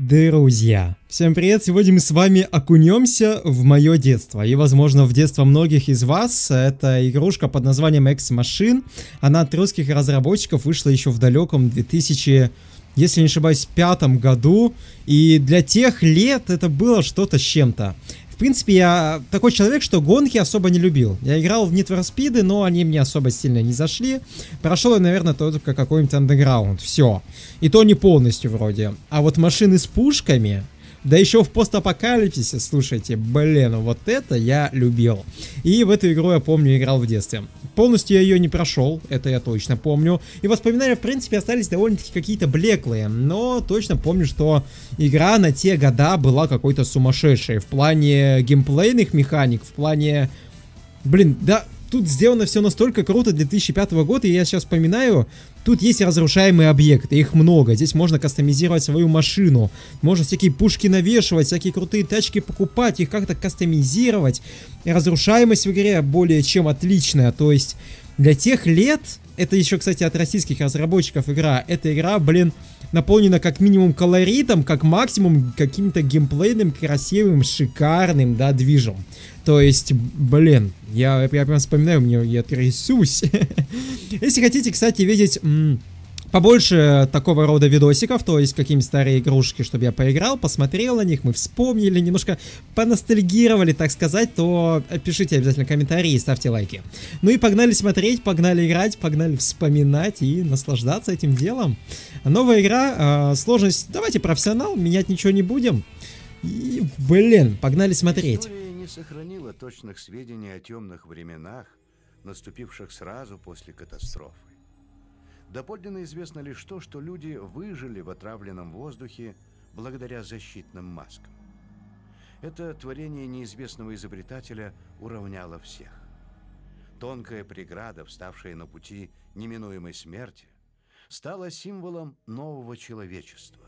Друзья, всем привет! Сегодня мы с вами окунемся в мое детство и, возможно, в детство многих из вас. Это игрушка под названием X-Machine. Она от русских разработчиков вышла еще в далеком 2000, если не ошибаюсь, 2005 году. И для тех лет это было что-то с чем-то. В принципе, я такой человек, что гонки особо не любил. Я играл в Need for Speed, но они мне особо сильно не зашли. Прошел я, наверное, только какой-нибудь Underground. Все. И то не полностью вроде. А вот машины с пушками, да еще в постапокалипсисе, слушайте, блин, вот это я любил. И в эту игру, я помню, играл в детстве. Полностью я ее не прошел, это я точно помню. И воспоминания, в принципе, остались довольно-таки какие-то блеклые. Но точно помню, что игра на те года была какой-то сумасшедшей. В плане геймплейных механик, в плане... Блин, да... Тут сделано все настолько круто для 2005 года, и я сейчас вспоминаю, тут есть разрушаемые объекты, их много. Здесь можно кастомизировать свою машину, можно всякие пушки навешивать, всякие крутые тачки покупать, их как-то кастомизировать. И разрушаемость в игре более чем отличная, то есть для тех лет, это еще, кстати, от российских разработчиков игра, эта игра, блин, наполнена как минимум колоритом, как максимум каким-то геймплейным, красивым, шикарным, да, движем. То есть, блин, я прям вспоминаю, я трясусь. Если хотите, кстати, видеть побольше такого рода видосиков, то есть какие-нибудь старые игрушки, чтобы я поиграл, посмотрел на них, мы вспомнили, немножко поностальгировали, так сказать, то пишите обязательно комментарии и ставьте лайки. Ну и погнали смотреть, погнали играть, погнали вспоминать и наслаждаться этим делом. Новая игра, сложность, давайте профессионал, менять ничего не будем. И, блин, погнали смотреть. История не сохранила точных сведений о темных временах, наступивших сразу после катастрофы. Доподлинно известно лишь то, что люди выжили в отравленном воздухе благодаря защитным маскам. Это творение неизвестного изобретателя уравняло всех. Тонкая преграда, вставшая на пути неминуемой смерти, стала символом нового человечества.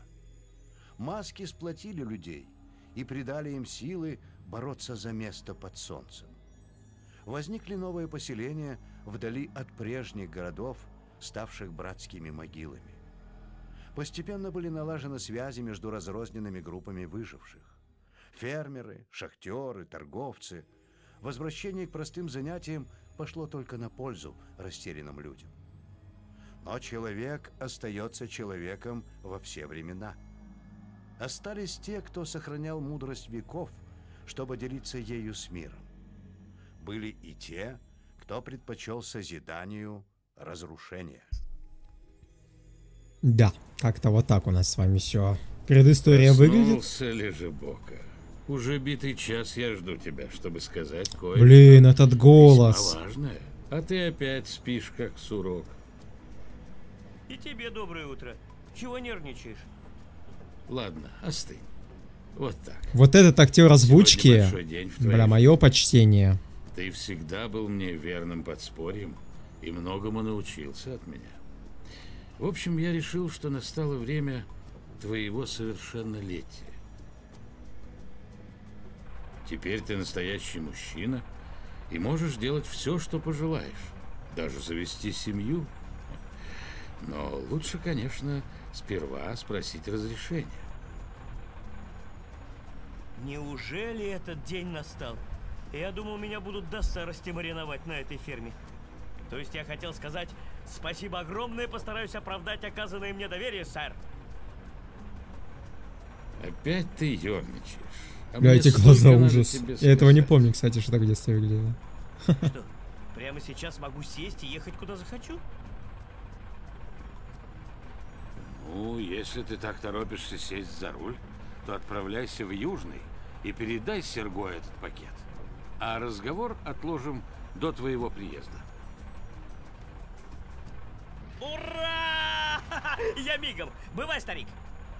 Маски сплотили людей и придали им силы бороться за место под солнцем. Возникли новые поселения вдали от прежних городов, ставших братскими могилами. Постепенно были налажены связи между разрозненными группами выживших. Фермеры, шахтеры, торговцы. Возвращение к простым занятиям пошло только на пользу растерянным людям. Но человек остается человеком во все времена. Остались те, кто сохранял мудрость веков, чтобы делиться ею с миром. Были и те, кто предпочел созиданию разрушения. Да, как-то вот так у нас с вами все. Предыстория выглядит. Лежебока. Уже битый час я жду тебя, чтобы сказать кое-что. Блин, этот голос. Важное. А ты опять спишь, как сурок. И тебе доброе утро. Чего нервничаешь? Ладно, остынь. Вот так. Вот этот актер озвучки, бля, мое почтение. Ты всегда был мне верным подспорьем и многому научился от меня. В общем, я решил, что настало время твоего совершеннолетия. Теперь ты настоящий мужчина и можешь делать все, что пожелаешь. Даже завести семью. Но лучше, конечно, сперва спросить разрешения. Неужели этот день настал? Я думал, меня будут до старости мариновать на этой ферме. То есть я хотел сказать спасибо огромное, постараюсь оправдать оказанное мне доверие, сэр. Опять ты ерничаешь. Бля, эти глаза ужас. Я этого не помню, кстати, что так в детстве выглядело. Что, прямо сейчас могу сесть и ехать куда захочу? Ну, если ты так торопишься сесть за руль, то отправляйся в Южный и передай Серго этот пакет. А разговор отложим до твоего приезда. Ура! Я мигом. Бывай, старик.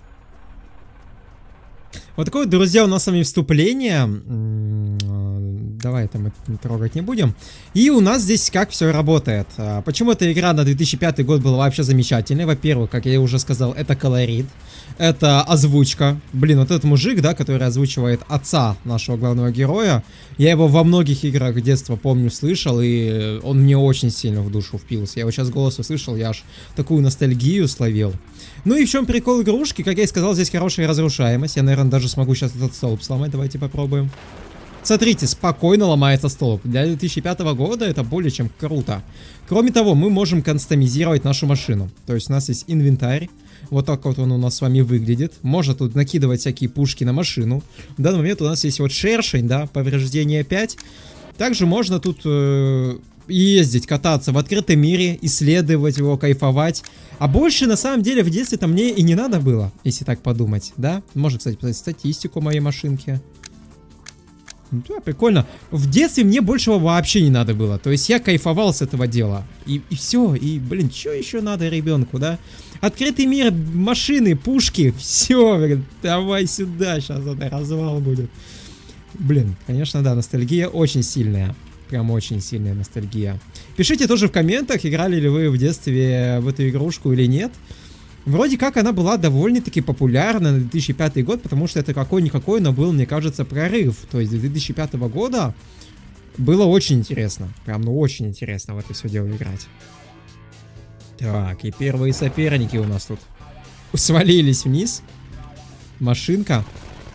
Вот такое, друзья, у нас с вами вступление. давай это мы трогать не будем. И у нас здесь как все работает. Почему эта игра на 2005 год была вообще замечательной? Во-первых, как я уже сказал, это колорит. Это озвучка. Блин, вот этот мужик, да, который озвучивает отца нашего главного героя. Я его во многих играх детства, помню, слышал, и он мне очень сильно в душу впился. Я вот сейчас голос услышал, я аж такую ностальгию словил. Ну и в чем прикол игрушки? Как я и сказал, здесь хорошая разрушаемость. Я, наверное, даже смогу сейчас этот столб сломать. Давайте попробуем. Смотрите, спокойно ломается столб. Для 2005 года это более чем круто. Кроме того, мы можем кастомизировать нашу машину. То есть у нас есть инвентарь. Вот так вот он у нас с вами выглядит. Можно тут накидывать всякие пушки на машину. В данный момент у нас есть вот шершень, да, повреждение 5. Также можно тут ездить, кататься в открытом мире, исследовать его, кайфовать. А больше, на самом деле, в детстве-то мне и не надо было, если так подумать, да? Можно, кстати, посмотреть статистику моей машинки. Да, прикольно. В детстве мне большего вообще не надо было. То есть я кайфовал с этого дела. И все. И, блин, что еще надо ребенку, да? Открытый мир, машины, пушки. Все, давай сюда. Сейчас это развал будет. Блин, конечно, да, ностальгия очень сильная. Прям очень сильная ностальгия. Пишите тоже в комментах, играли ли вы в детстве в эту игрушку или нет. Вроде как она была довольно-таки популярна на 2005 год, потому что это какой-никакой, но был, мне кажется, прорыв. То есть до 2005 года было очень интересно. Прям, ну, очень интересно в это все дело играть. Так, и первые соперники у нас тут свалились вниз. Машинка.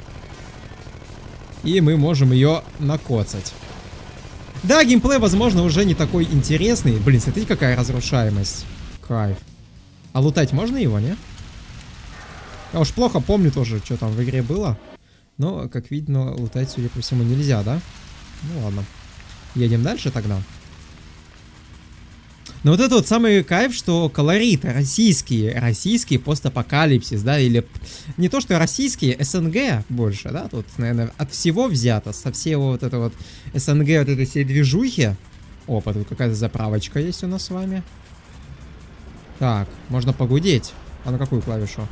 И мы можем ее накоцать. Да, геймплей, возможно, уже не такой интересный. Блин, смотрите, какая разрушаемость. Кайф. А лутать можно его, не? Я уж плохо помню тоже, что там в игре было. Но, как видно, лутать, судя по всему, нельзя, да? Ну ладно. Едем дальше тогда. Но вот это вот самый кайф, что колорит российский постапокалипсис, да, или не то, что российские, СНГ больше, да, тут, наверное, от всего взято, со всего вот это вот СНГ, вот этой всей движухи. Опа, тут какая-то заправочка есть у нас с вами. Так, можно погудеть. А на какую клавишу?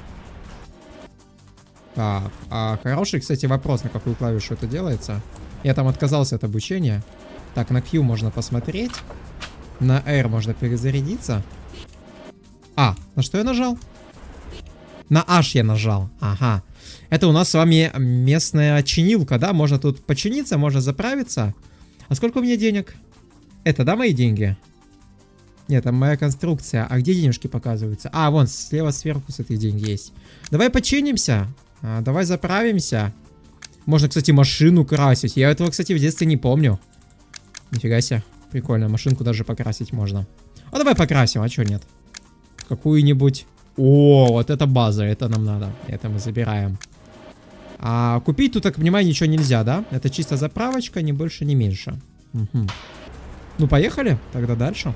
Так, хороший, кстати, вопрос, на какую клавишу это делается. Я там отказался от обучения. Так, на Q можно посмотреть. На R можно перезарядиться. А, на что я нажал? На H я нажал. Ага. Это у нас с вами местная чинилка, да? Можно тут починиться, можно заправиться. А сколько у меня денег? Это, да, мои деньги? Нет, там моя конструкция. А где денежки показываются? А, вон, слева сверху с этой деньги есть. Давай починимся. Давай заправимся. Можно, кстати, машину красить. Я этого, кстати, в детстве не помню. Нифига себе. Прикольно, машинку даже покрасить можно. А давай покрасим, а чё нет? Какую-нибудь... О, вот это база, это нам надо. Это мы забираем. А купить тут, так понимаю, ничего нельзя, да? Это чисто заправочка, ни больше, ни меньше. Угу. Ну, поехали тогда дальше.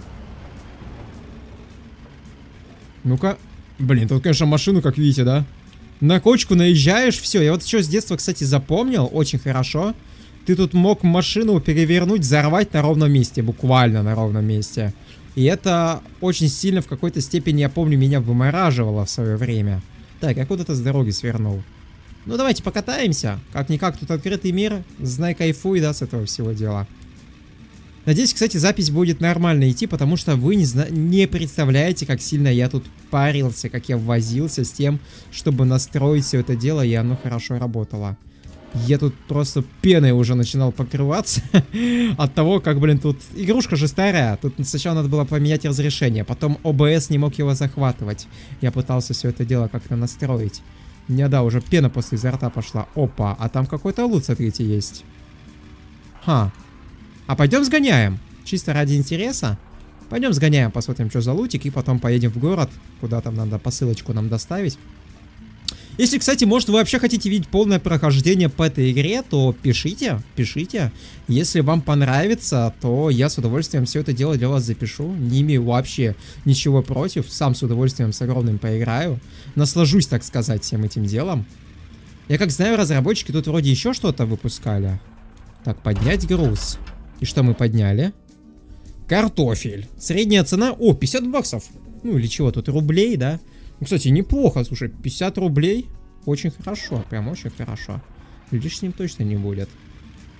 Ну-ка. Блин, тут, конечно, машину, как видите, да? На кочку наезжаешь, все. Я вот еще с детства, кстати, запомнил очень хорошо. Ты тут мог машину перевернуть, взорвать на ровном месте. Буквально на ровном месте. И это очень сильно в какой-то степени, я помню, меня вымораживало в свое время. Так, я куда-то с дороги свернул. Ну, давайте покатаемся. Как-никак, тут открытый мир. Знай, кайфуй, да, с этого всего дела. Надеюсь, кстати, запись будет нормально идти, потому что вы не представляете, как сильно я тут парился, как я возился с тем, чтобы настроить все это дело, и оно хорошо работало. Я тут просто пеной уже начинал покрываться от того, как, блин, тут игрушка же старая. Тут сначала надо было поменять разрешение, потом OBS не мог его захватывать. Я пытался все это дело как-то настроить. Не, да, уже пена после изо рта пошла. Опа, а там какой-то лут, смотрите, есть. Ха. А пойдем сгоняем. Чисто ради интереса. Пойдем сгоняем, посмотрим, что за лутик, и потом поедем в город, куда там надо посылочку нам доставить. Если, кстати, может, вы вообще хотите видеть полное прохождение по этой игре, то пишите. Если вам понравится, то я с удовольствием все это дело для вас запишу. Не имею вообще ничего против. Сам с удовольствием с огромным поиграю. Наслажусь, так сказать, всем этим делом. Я как знаю, разработчики тут вроде еще что-то выпускали. Так, поднять груз. И что мы подняли? Картофель. Средняя цена... О, 50 баксов. Ну или чего тут, рублей, да? Ну, кстати, неплохо, слушай, 50 рублей. Очень хорошо, прям очень хорошо. Лишним точно не будет.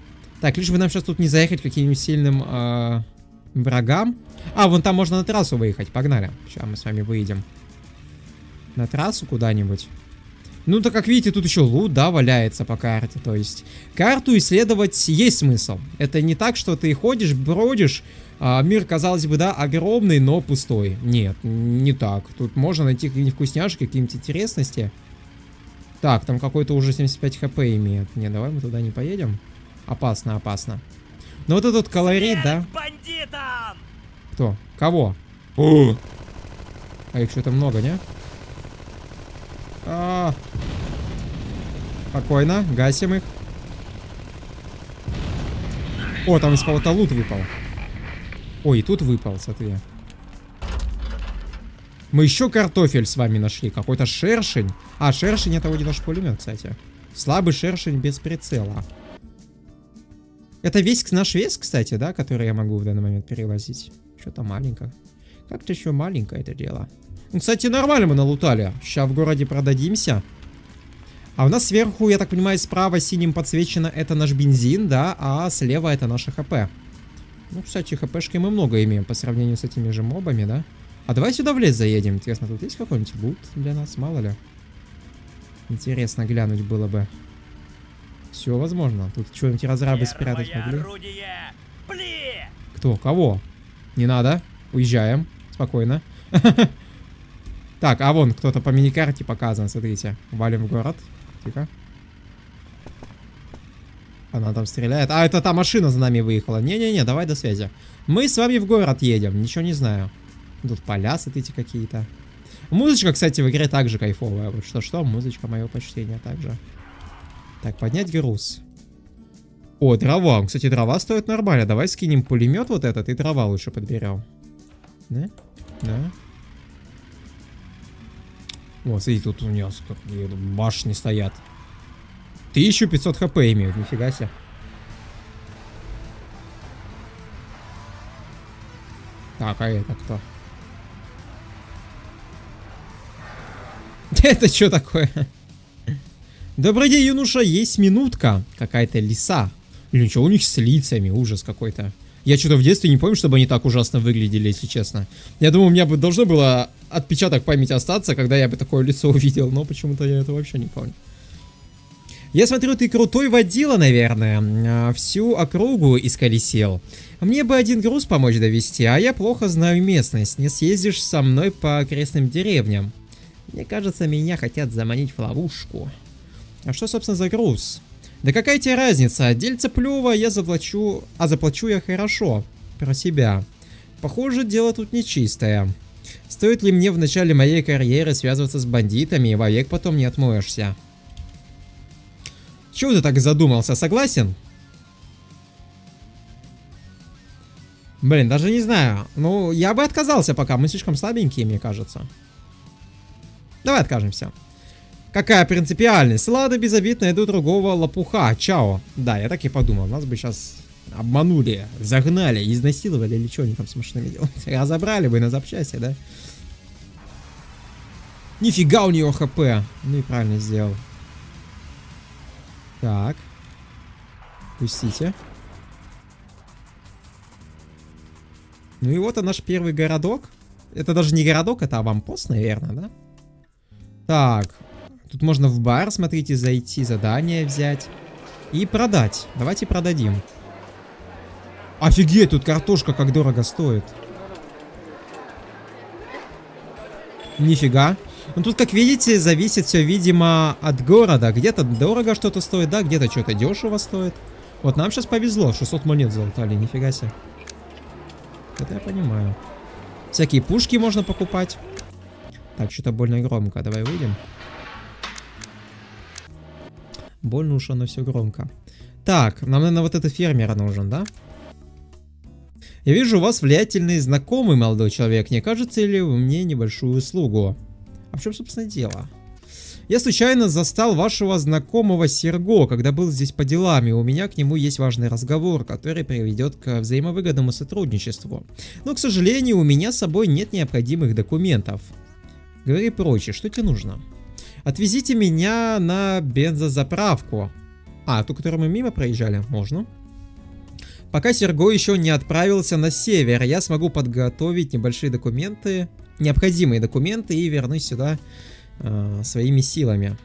Так, лишь бы нам сейчас тут не заехать каким-нибудь сильным врагам. А, вон там можно на трассу выехать. Погнали. Сейчас мы с вами выйдем. На трассу куда-нибудь. Ну, так как видите, тут еще лут, да, валяется по карте. То есть, карту исследовать есть смысл. Это не так, что ты ходишь, бродишь. Мир, казалось бы, да, огромный, но пустой. Нет, не так. Тут можно найти какие-нибудь вкусняшки, какие-нибудь интересности. Так, там какой-то уже 75 хп имеет. Не, давай мы туда не поедем. Опасно, опасно. Ну вот этот колорит, да? Бандитам! Кто? Кого? О! А их что-то много, не? Спокойно, гасим их. О, там из кого-то лут выпал. Ой, и тут выпал, смотри. Мы еще картофель с вами нашли. Какой-то шершень. А, шершень — это вроде наш пулемет, кстати. Слабый шершень без прицела. Это весь наш вес, кстати, да, который я могу в данный момент перевозить. Что-то маленькое. Как-то еще маленькое это дело. Ну, кстати, нормально мы налутали. Сейчас в городе продадимся. А у нас сверху, я так понимаю, справа синим подсвечено это наш бензин, да, а слева это наше ХП. Ну, кстати, ХПшки мы много имеем по сравнению с этими же мобами, да? А давай сюда в лес заедем. Интересно, тут есть какой-нибудь лут для нас? Мало ли. Интересно глянуть было бы. Все возможно. Тут что-нибудь разрабы спрятать могли. Кто? Кого? Не надо. Уезжаем. Спокойно. Так, а вон кто-то по миникарте показан. Смотрите. Валим в город. Тихо. Она там стреляет. А, это та машина за нами выехала. Не-не-не, давай до связи. Мы с вами в город едем. Ничего не знаю. Тут поля, смотрите, какие-то. Музычка, кстати, в игре также кайфовая. Вот что-что, музычка, мое почтение также. Так, поднять груз. О, дрова. Кстати, дрова стоят нормально. Давай скинем пулемет вот этот и дрова лучше подберем. Да? Да. О, смотри, тут у нее башни стоят. 1500 хп имеют, нифига себе. Так, а это кто? Это что такое? Добрый день, юноша, есть минутка. Какая-то лиса. Или ничего у них с лицами, ужас какой-то. Я что-то в детстве не помню, чтобы они так ужасно выглядели, если честно. Я думаю, у меня бы должно было отпечаток памяти остаться, когда я бы такое лицо увидел, но почему-то я это вообще не помню. Я смотрю, ты крутой водила, наверное. Всю округу исколесил. Мне бы один груз помочь довести, а я плохо знаю местность. Не съездишь со мной по окрестным деревням. Мне кажется, меня хотят заманить в ловушку. А что, собственно, за груз? Да какая тебе разница? Дельце плюво я заплачу, а заплачу я хорошо. Про себя. Похоже, дело тут нечистое. Стоит ли мне в начале моей карьеры связываться с бандитами, и вовек потом не отмоешься? Чего ты так задумался? Согласен? Блин, даже не знаю. Ну, я бы отказался пока. Мы слишком слабенькие, мне кажется. Давай откажемся. Какая принципиальность? Ладно, без обид найду другого лопуха. Чао. Да, я так и подумал. Нас бы сейчас обманули, загнали, изнасиловали или что они там с машинами делают. Разобрали бы на запчасти, да? Нифига у нее хп. Ну и правильно сделал. Так. Пустите. Ну и вот он наш первый городок. Это даже не городок, это аванпост, наверное, да? Так. Тут можно в бар, смотрите, зайти, задание взять. И продать. Давайте продадим. Офигеть, тут картошка как дорого стоит. Нифига. Ну тут, как видите, зависит все, видимо, от города. Где-то дорого что-то стоит, да, где-то что-то дешево стоит. Вот нам сейчас повезло, 600 монет залутали, нифига себе. Это я понимаю. Всякие пушки можно покупать. Так, что-то больно громко, давай выйдем. Больно уж оно все громко. Так, нам, наверное, вот этот фермер нужен, да? Я вижу, у вас влиятельный знакомый, молодой человек. Не кажется ли вы мне небольшую услугу? А в чем, собственно, дело? Я случайно застал вашего знакомого Серго, когда был здесь по делам, и у меня к нему есть важный разговор, который приведет к взаимовыгодному сотрудничеству. Но, к сожалению, у меня с собой нет необходимых документов. Говори прочее, что тебе нужно? Отвезите меня на бензозаправку. А, ту, которую мы мимо проезжали? Можно. Пока Серго еще не отправился на север, я смогу подготовить небольшие документы, необходимые документы и вернусь сюда своими силами.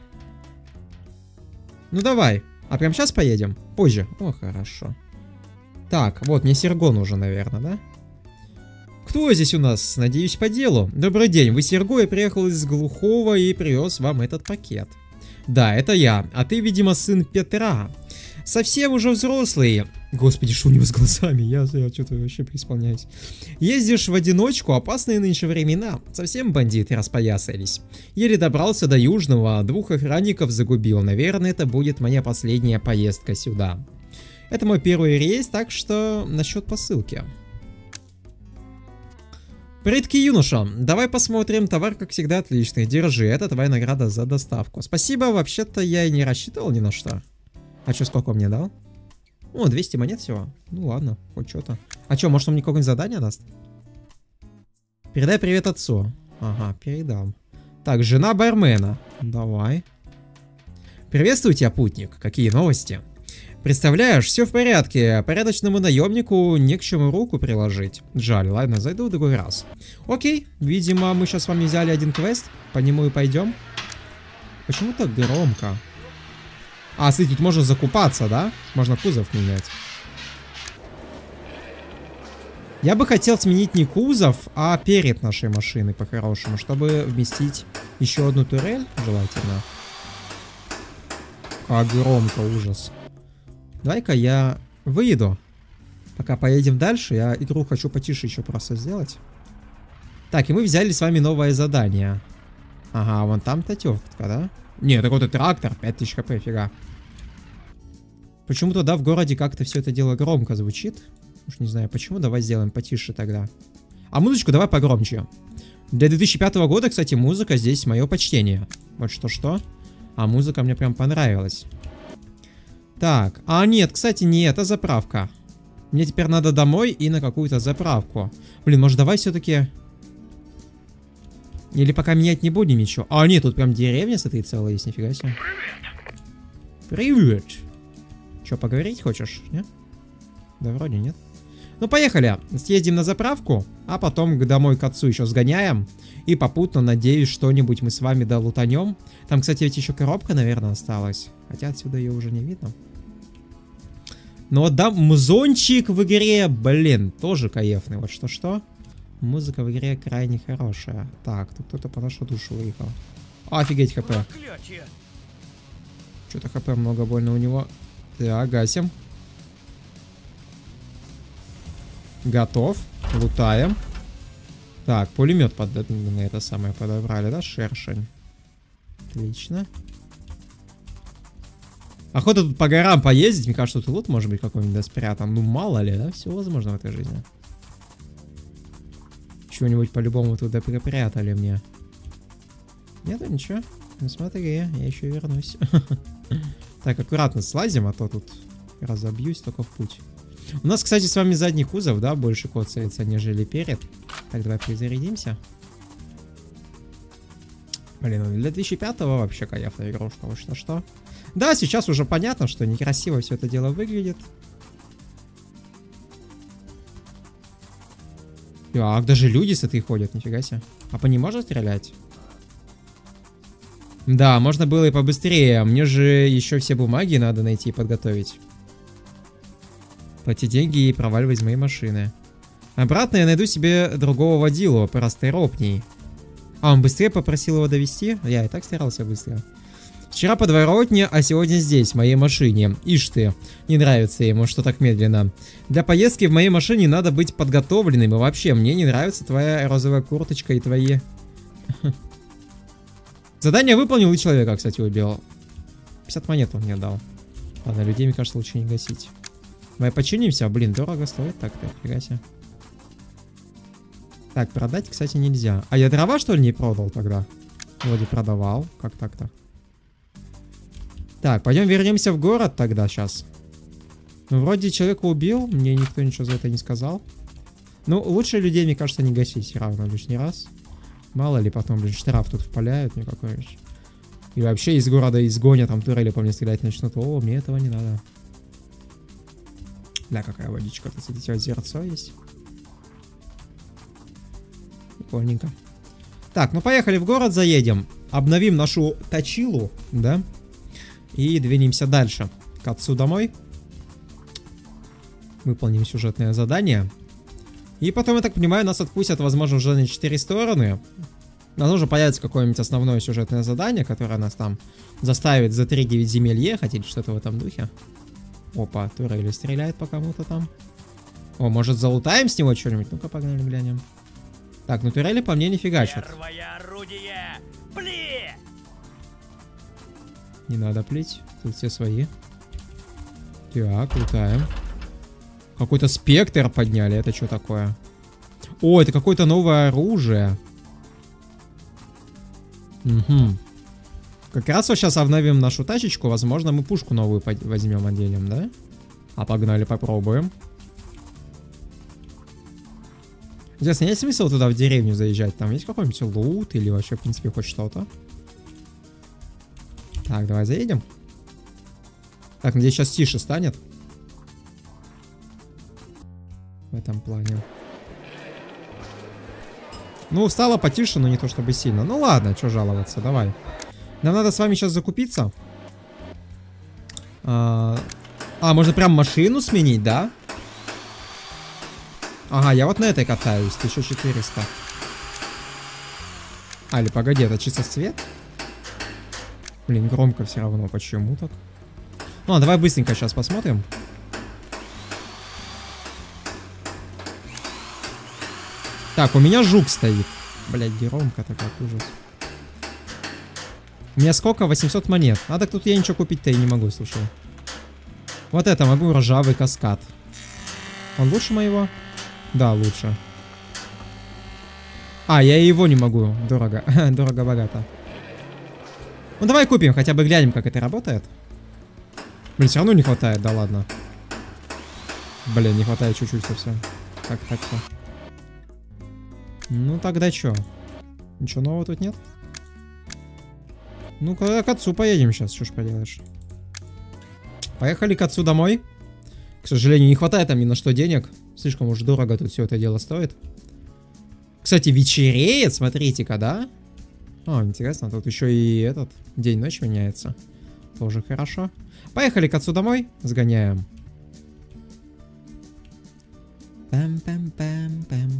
Ну давай. А прям сейчас поедем? Позже. О, хорошо. Так, вот, мне Серго нужен, наверное, да? Кто здесь у нас? Надеюсь, по делу. Добрый день, вы Серго, я приехал из Глухого и привез вам этот пакет. Да, это я. А ты, видимо, сын Петра. Совсем уже взрослый. Господи, что у него с глазами? Я что-то вообще преисполняюсь. Ездишь в одиночку, опасные нынче времена. Совсем бандиты распоясались. Еле добрался до Южного, 2 охранников загубил. Наверное, это будет моя последняя поездка сюда. Это мой первый рейс, так что насчет посылки. Предки юноша, давай посмотрим, товар как всегда отличный. Держи, это твоя награда за доставку. Спасибо, вообще-то я и не рассчитывал ни на что. А что, сколько мне дал? О, 200 монет всего. Ну ладно, хоть что-то. А что, может он мне какое-нибудь задание даст? Передай привет отцу. Ага, передам. Так, жена бармена. Давай. Приветствую тебя, путник. Какие новости? Представляешь, все в порядке. Порядочному наемнику не к чему руку приложить. Жаль, ладно, зайду в другой раз. Окей, видимо, мы сейчас с вами взяли один квест. По нему и пойдем. Почему так громко? А, смотри, тут можно закупаться, да? Можно кузов менять. Я бы хотел сменить не кузов, а перед нашей машиной по-хорошему, чтобы вместить еще одну турель, желательно. Как громко, ужас. Давай-ка я выеду. Пока поедем дальше, я игру хочу потише еще просто сделать. Так, и мы взяли с вами новое задание. Ага, вон там-то тётка, да? Не, так вот и трактор, 5000 хп, фига. Почему-то, да, в городе как-то все это дело громко звучит. Уж не знаю почему, давай сделаем потише тогда. А музычку давай погромче. Для 2005 года, кстати, музыка здесь мое почтение. Вот что-что. А музыка мне прям понравилась. Так, а нет, кстати, не это заправка. Мне теперь надо домой и на какую-то заправку. Блин, может давай все-таки... Или пока менять не будем ничего. А нет, тут прям деревня с этой целой есть, нифига себе. Привет. Че, поговорить хочешь, нет? Да вроде нет. Ну, поехали. Съездим на заправку, а потом домой к отцу еще сгоняем. И попутно, надеюсь, что-нибудь мы с вами долутанем. Там, кстати, ведь еще коробка, наверное, осталась. Хотя отсюда ее уже не видно. Ну вот, да, музончик в игре, блин, тоже кайфный. Вот что-что. Музыка в игре крайне хорошая. Так, тут кто-то по нашу душу выехал. Офигеть, хп. Что-то хп много больно у него. Так, гасим. Готов. Лутаем. Так, пулемет под это самое подобрали, да? Шершень. Отлично. Охота тут по горам поездить. Мне кажется, тут лут может быть какой-нибудь спрятан. Ну, мало ли, да? Все возможно в этой жизни. Чего-нибудь по-любому туда припрятали мне. Нету ничего. Ну, смотри, я еще вернусь. Так, аккуратно слазим, а то тут разобьюсь только в путь. У нас, кстати, с вами задний кузов, да, больше коцается, нежели перед. Так, давай перезарядимся. Блин, ну для 2005-го вообще кайфная игрушка, вот что-что. Да, сейчас уже понятно, что некрасиво все это дело выглядит. Так, даже люди с этой ходят, нифига себе. А по ним можно стрелять? Да, можно было и побыстрее. Мне же еще все бумаги надо найти и подготовить. Плати деньги и проваливай из моей машины. Обратно я найду себе другого водилу, порасторопней. А, он быстрее попросил его довести? Я и так старался быстро. Вчера подворотня, а сегодня здесь, в моей машине. Ишь ты, не нравится ему, что так медленно. Для поездки в моей машине надо быть подготовленным. И вообще, мне не нравится твоя розовая курточка и твои... Задание выполнил и человека, кстати, убил. 50 монет он мне дал. Ладно, людей, мне кажется, лучше не гасить. Давай починимся. Блин, дорого стоит так-то. Фига себе. Так, продать, кстати, нельзя. А я дрова, что ли, не продал тогда? Вроде продавал. Как так-то? Так, пойдем вернемся в город тогда сейчас. Ну, вроде человека убил. Мне никто ничего за это не сказал. Ну, лучше людей, мне кажется, не гасить все равно лишний раз. Мало ли потом, блин, штраф тут впаляют мне какой-нибудь. И вообще из города изгонят, там турели по мне стрелять начнут. О, мне этого не надо. Бля, какая водичка. Тут, смотрите, озерцо есть. Прикольненько. Так, ну поехали в город, заедем. Обновим нашу точилу, да? И двинемся дальше. К отцу домой. Выполним сюжетное задание. И потом, я так понимаю, нас отпустят, возможно, уже на 4 стороны. У нас уже появится какое-нибудь основное сюжетное задание, которое нас там заставит за 3-9 земель ехать или что-то в этом духе. Опа, турели стреляет по кому-то там. О, может залутаем с него что-нибудь? Ну-ка, погнали, глянем. Так, ну турели по мне не фигачат. Первое орудие! Пли! Не надо плить, тут все свои. Так, лутаем. Какой-то спектр подняли, это что такое? О, это какое-то новое оружие. Угу. Как раз вот сейчас обновим нашу тачечку. Возможно, мы пушку новую возьмем, отделим, да? А погнали, попробуем. Интересно, есть смысл туда в деревню заезжать? Там есть какой-нибудь лут или вообще, в принципе, хоть что-то? Так, давай заедем. Так, надеюсь, сейчас тише станет. В этом плане. Ну, стало потише, но не то чтобы сильно. Ну ладно, что жаловаться, давай. Нам надо с вами сейчас закупиться. Можно прям машину сменить, да? Ага, я вот на этой катаюсь, 1400. Или погоди, это чисто цвет? Блин, громко все равно, почему так? Ну, давай быстренько сейчас посмотрим. Так, у меня жук стоит. Блять, громко-то как ужас. У меня сколько? 800 монет. А так тут я ничего купить-то и не могу, слушай. Вот это могу, ржавый каскад. Он лучше моего? Да, лучше. Я его не могу. Дорого. Дорого-богато. Ну давай купим, хотя бы глянем, как это работает. Блин, все равно не хватает, да ладно. Блин, не хватает чуть-чуть совсем. Как так-то? Ну тогда чё? Ничего нового тут нет? Ну-ка, к отцу поедем сейчас, что ж поделаешь. Поехали к отцу домой. К сожалению, не хватает там ни на что денег. Слишком уж дорого тут все это дело стоит. Кстати, вечереет, смотрите-ка, да? Интересно, тут еще и этот день-ночь меняется. Тоже хорошо. Поехали к отцу домой, сгоняем. Пам-пам-пам-пам.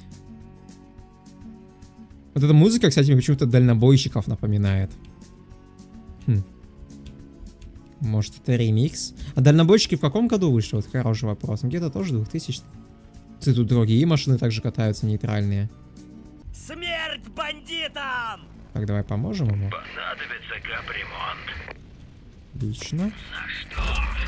Вот эта музыка, кстати, мне почему-то дальнобойщиков напоминает. Может, это ремикс? А дальнобойщики в каком году вышли? Вот хороший вопрос. Где-то тоже 2000. Тут другие машины также катаются, нейтральные. Смерть бандитам! Так, давай поможем ему. Понадобится капремонт. Отлично. На что?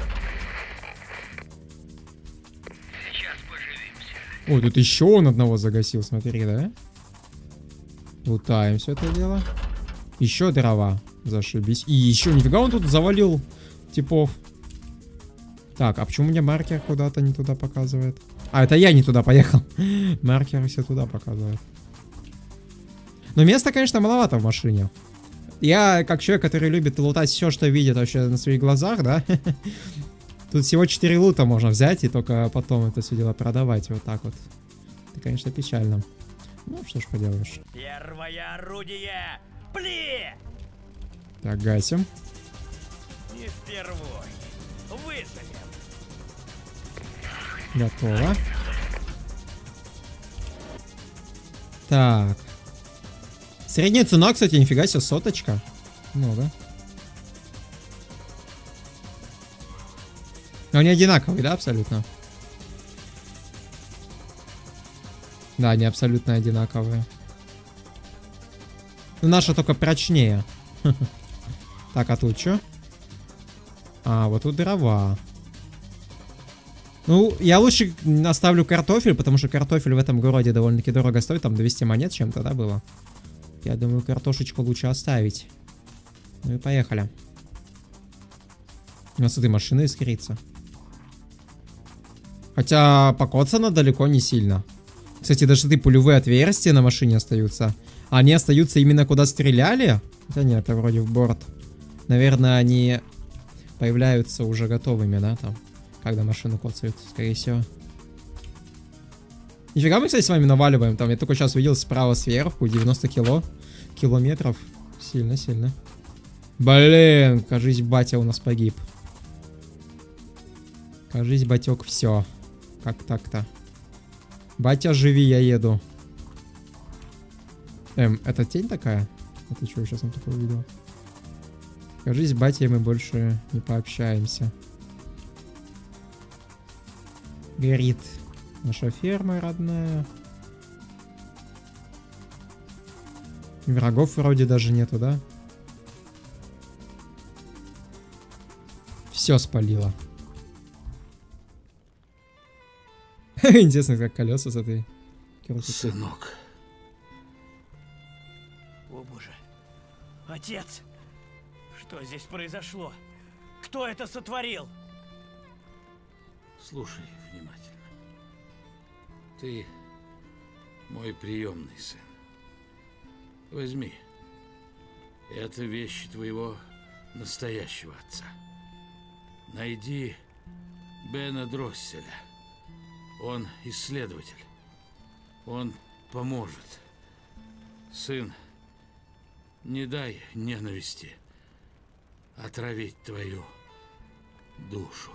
Сейчас поживимся. Ой, тут еще он одного загасил, смотри, да? Лутаем все это дело. Еще дрова. Зашибись. И еще нифига он тут завалил типов. Так, а почему мне маркер куда-то не туда показывает? Это я не туда поехал. Маркер все туда показывает. Но места, конечно, маловато в машине. Я, как человек, который любит лутать все, что видит вообще на своих глазах, да? Тут всего 4 лута можно взять и только потом это все дело продавать. Вот так вот. Это, конечно, печально. Ну, что ж поделаешь. Первое орудие! Пли! Так, гасим. Не впервой. Вызовем. Готово. Так. Средняя цена, кстати, нифига себе, соточка. Много. Но они одинаковые, да, абсолютно? Да, они абсолютно одинаковые. Но наша только прочнее. Так, а тут что? Вот тут дрова. Ну, я лучше оставлю картофель, потому что картофель в этом городе довольно-таки дорого стоит. Там 200 монет чем-то, да, было? Я думаю, картошечку лучше оставить. Ну и поехали. У нас этой машины искрится. Хотя покоцано далеко не сильно. Кстати, даже пулевые отверстия на машине остаются. Они остаются именно куда стреляли? Да нет, это вроде в борт. Наверное, они появляются уже готовыми, да, там. когда машину коцают, скорее всего. Нифига мы, кстати, с вами наваливаем. Там я только сейчас увидел справа сверху 90 километров. Сильно. Блин, кажись, батя у нас погиб. Кажись, батек, все. Как так-то? Батя, живи, я еду. Это тень такая? Это что, сейчас он такое увидел? Кажись, батя, мы больше не пообщаемся. Горит наша ферма родная. Врагов вроде даже нету, да? Все спалило. Интересно, как колеса с этой крутятся. Сынок. О боже. Отец! Что здесь произошло? Кто это сотворил? Слушай внимательно. Ты мой приемный сын. Возьми. Это вещи твоего настоящего отца. Найди Бена Дросселя. Он исследователь. Он поможет. Сын, не дай ненависти отравить твою душу.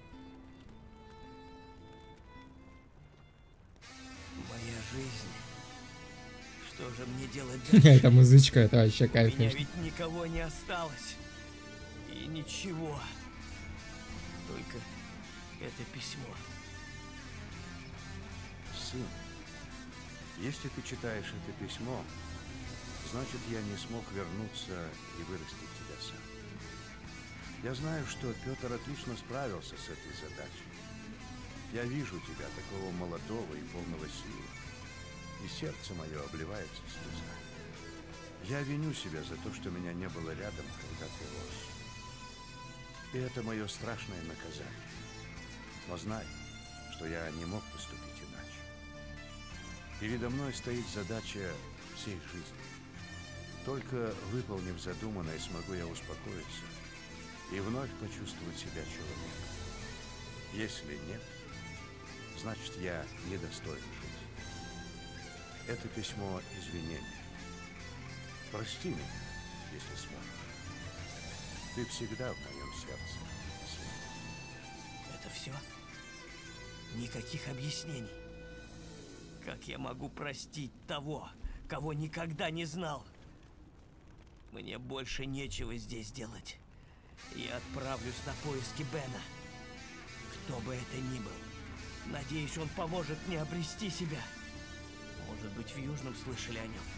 Моя жизнь. Что же мне делать дальше? Эта музычка, это вообще кайф. У меня ведь никого не осталось. И ничего. Только это письмо. Сын, если ты читаешь это письмо, значит, я не смог вернуться и вырастить тебя сам. Я знаю, что Петр отлично справился с этой задачей. Я вижу тебя, такого молодого и полного сил, и сердце мое обливается слезами. Я виню себя за то, что меня не было рядом, когда ты рос. И это мое страшное наказание. Но знай, что я не мог поступить иначе. Передо мной стоит задача всей жизни. Только выполнив задуманное, смогу я успокоиться и вновь почувствовать себя человеком. Если нет, значит, я недостоин жить. Это письмо извинения. Прости меня, если сможешь. Ты всегда в моем сердце, сын. Это все? Никаких объяснений. Как я могу простить того, кого никогда не знал? Мне больше нечего здесь делать. Я отправлюсь на поиски Бена. Кто бы это ни был. Надеюсь, он поможет мне обрести себя. Может быть, в Южном слышали о нем.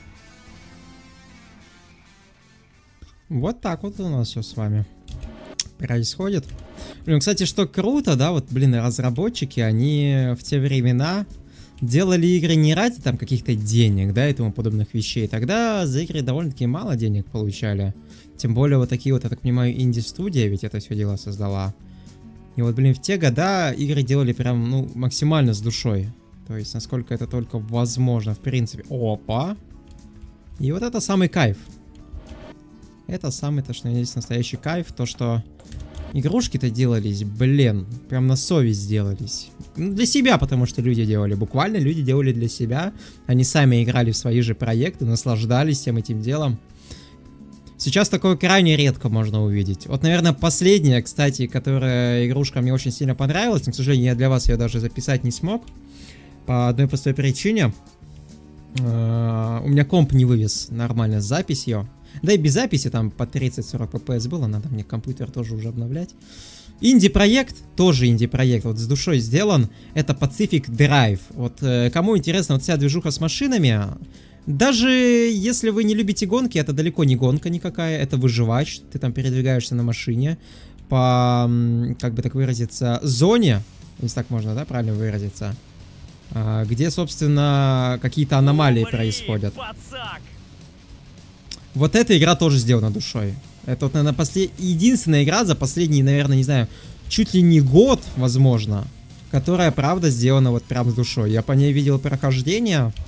Вот так вот у нас все с вами происходит. Блин, кстати, что круто, да, вот, блин, разработчики, они в те времена делали игры не ради там каких-то денег, да, и тому подобных вещей. Тогда за игры довольно-таки мало денег получали. Тем более вот такие вот, я так понимаю, инди-студия ведь это все дело создала. И вот, блин, в те года игры делали прям, ну, максимально с душой. То есть, насколько это только возможно, в принципе. Опа! И вот это самый кайф. Это самый, то, что есть настоящий кайф, то, что игрушки-то делались, блин, прям на совесть делались. Ну, для себя, потому что люди делали, буквально люди делали для себя. Они сами играли в свои же проекты, наслаждались всем этим делом. Сейчас такое крайне редко можно увидеть. Вот, наверное, последняя, кстати, которая игрушка мне очень сильно понравилась, но, к сожалению, я для вас ее даже записать не смог. По одной простой причине. У меня комп не вывез нормально с записью. Да и без записи там по 30-40 FPS было, надо мне компьютер тоже уже обновлять. Инди-проект, тоже инди-проект, вот с душой сделан, это Pacific Drive. Вот кому интересно, вот вся движуха с машинами, даже если вы не любите гонки, это далеко не гонка никакая, это выживач, ты там передвигаешься на машине по, как бы так выразиться, зоне, если так можно, да, правильно выразиться, где, собственно, какие-то аномалии происходят. Пацак! Вот эта игра тоже сделана душой. Это вот, наверное, единственная игра за последний, наверное, не знаю, чуть ли не год, возможно, которая, правда, сделана вот прям с душой. Я по ней видел прохождение.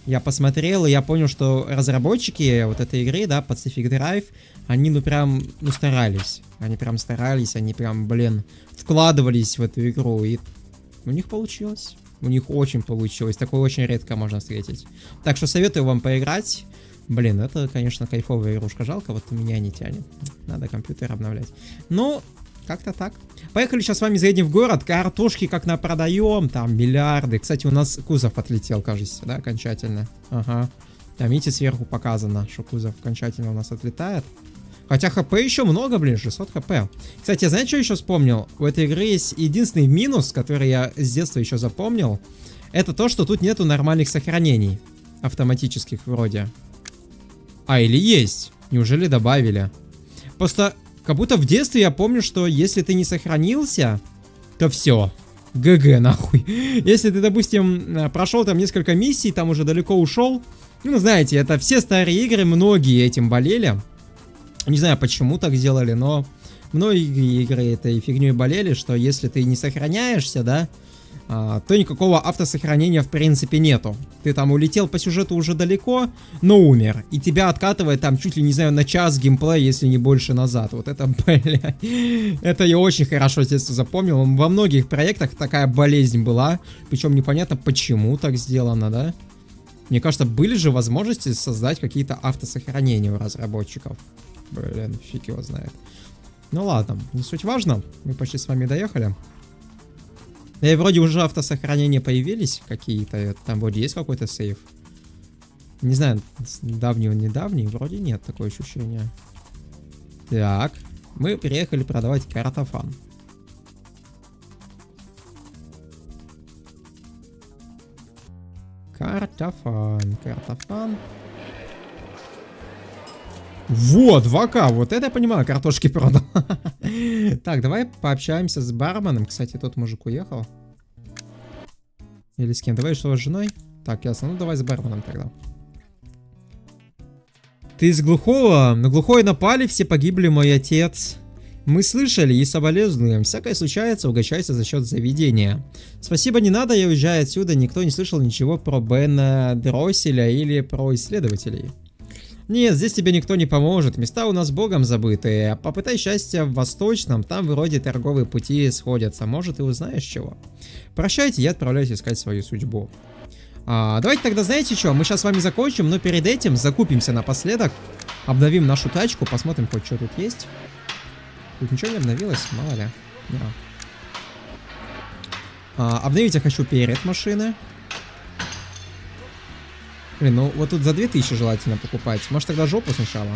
Я посмотрел, и я понял, что разработчики вот этой игры, да, Pacific Drive, они, ну, прям, ну, старались. Они прям старались, они прям, блин, вкладывались в эту игру, и у них получилось. У них очень получилось. Такое очень редко можно встретить. Так что советую вам поиграть. Блин, это, конечно, кайфовая игрушка. Жалко, вот у меня не тянет. Надо компьютер обновлять. Ну, как-то так. Поехали сейчас с вами заедем в город. Картошки как напродаем. Там миллиарды. Кстати, у нас кузов отлетел, кажется, да, окончательно. Ага. Там, видите, сверху показано, что кузов окончательно у нас отлетает. Хотя хп еще много, блин, 600 хп. Кстати, знаете, что еще вспомнил? У этой игры есть единственный минус, который я с детства еще запомнил. Это то, что тут нету нормальных сохранений. Автоматических вроде. А, или есть. Неужели добавили? Просто, как будто в детстве я помню, что если ты не сохранился, то все. ГГ, нахуй. Если ты, допустим, прошел там несколько миссий, там уже далеко ушел. Ну, знаете, это все старые игры, многие этим болели. Не знаю, почему так сделали, но многие игры этой фигней болели, что если ты не сохраняешься, да, то никакого автосохранения в принципе нету. Ты там улетел по сюжету уже далеко, но умер. И тебя откатывает там чуть ли, не знаю, на час геймплея, если не больше назад. Вот это, бля, это я очень хорошо с детства запомнил. Во многих проектах такая болезнь была. Причем непонятно, почему так сделано, да. Мне кажется, были же возможности создать какие-то автосохранения у разработчиков. Блин, фиг его знает. Ну ладно, не суть важно. Мы почти с вами доехали. И вроде уже автосохранения появились какие-то. Там вроде есть какой-то сейф. Не знаю, давний он, недавний. Вроде нет, такое ощущение. Так, мы приехали продавать картофан. Картофан. Вот, 2К, вот это я понимаю, картошки продал. Так, давай пообщаемся с барменом. Кстати, тот мужик уехал. Или с кем? Давай что, с женой? Так, ясно, ну давай с барменом тогда. Ты из глухого? На глухой напали, все погибли, мой отец. Мы слышали и соболезнуем. Всякое случается, угощайся за счет заведения. Спасибо, не надо, я уезжаю отсюда. Никто не слышал ничего про Бена Дросселя или про исследователей. Нет, здесь тебе никто не поможет, места у нас богом забытые. Попытай счастья в Восточном, там вроде торговые пути сходятся, может и узнаешь чего. Прощайте, я отправляюсь искать свою судьбу. Давайте тогда, знаете что, мы сейчас с вами закончим, но перед этим закупимся напоследок, обновим нашу тачку, посмотрим хоть что тут есть. Тут ничего не обновилось, мало ли. Обновить я хочу перед машины. Блин, ну вот тут за 2000 желательно покупать. Может тогда жопу сначала?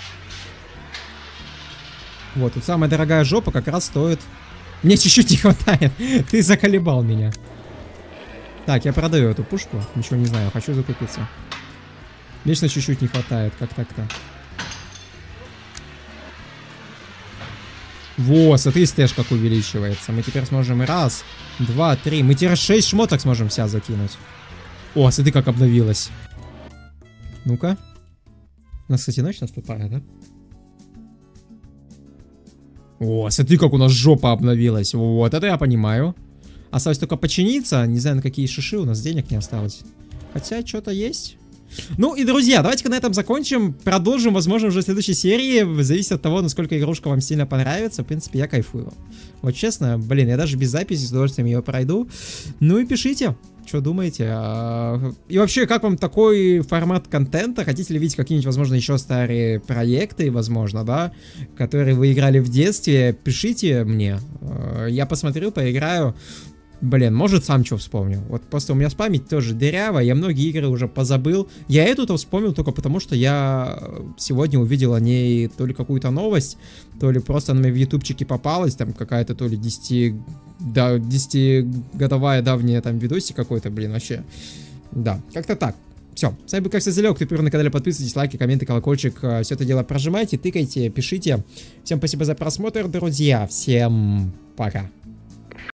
Вот, тут самая дорогая жопа как раз стоит... Мне чуть-чуть не хватает. Ты заколебал меня. Так, я продаю эту пушку. Ничего не знаю, хочу закупиться. Вечно чуть-чуть не хватает. Как так-то? Во, смотри, стэш как увеличивается. Мы теперь сможем и раз, два, три. Мы теперь 6 шмоток сможем себя закинуть. О, смотри, как обновилось. Ну-ка. У нас, кстати, ночь наступает, да? О, смотри, как у нас жопа обновилась. Вот, это я понимаю. Осталось только починиться. Не знаю, на какие шиши, у нас денег не осталось. Хотя, что-то есть. Ну и, друзья, давайте-ка на этом закончим. Продолжим, возможно, уже в следующей серии. Зависит от того, насколько игрушка вам сильно понравится. В принципе, я кайфую. Вот честно, блин, я даже без записи с удовольствием ее пройду. Ну и пишите, что думаете. И вообще, как вам такой формат контента? Хотите ли видеть какие-нибудь, возможно, еще старые проекты, возможно, да? Которые вы играли в детстве? Пишите мне. Я посмотрю, поиграю. Блин, может сам что вспомнил. Вот просто у меня память тоже дырявая, я многие игры уже позабыл. Я эту-то вспомнил только потому, что я сегодня увидел о ней то ли какую-то новость, то ли просто она мне в ютубчике попалась, там какая-то то ли 10-годовая давняя там видосик какой-то, блин, вообще. Да, как-то так. Все, с вами был как всегда Залёк, кто первый на канале, подписывайтесь, лайки, комменты, колокольчик, все это дело прожимайте, тыкайте, пишите. Всем спасибо за просмотр, друзья, всем пока.